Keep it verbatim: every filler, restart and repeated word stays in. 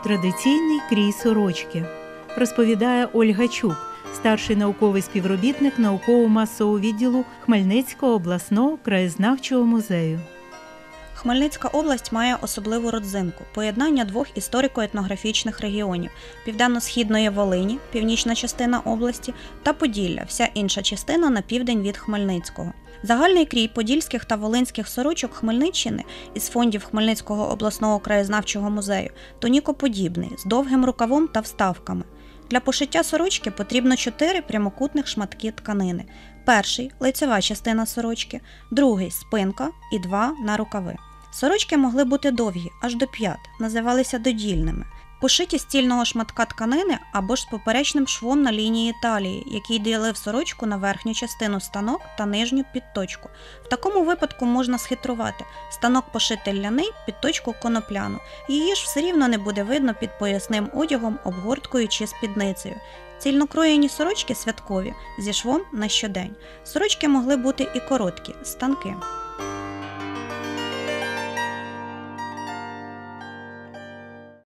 Традиційний крій сорочки, розповідає Ольга Чук, старший науковий співробітник науково-масового відділу Хмельницького обласного краєзнавчого музею. Хмельницька область має особливу родзинку – поєднання двох історико-етнографічних регіонів – Південно-Східної Волині, північна частина області, та Поділля, вся інша частина на південь від Хмельницького. Загальний крій подільських та волинських сорочок Хмельниччини із фондів Хмельницького обласного краєзнавчого музею тонікоподібний, з довгим рукавом та вставками. Для пошиття сорочки потрібно чотири прямокутних шматки тканини. Перший – лицева частина сорочки, другий – спинка і два – на рукави. Сорочки могли бути довгі, аж до п'ят, називалися додільними. Пошиті з цільного шматка тканини або ж з поперечним швом на лінії талії, який ділив сорочку на верхню частину станок та нижню підточку. В такому випадку можна схитрувати. Станок пошити ляний, підточку конопляну. Її ж все рівно не буде видно під поясним одягом, обгорткою чи спідницею. Цільнокроєні сорочки святкові, зі швом на щодень. Сорочки могли бути і короткі – станки.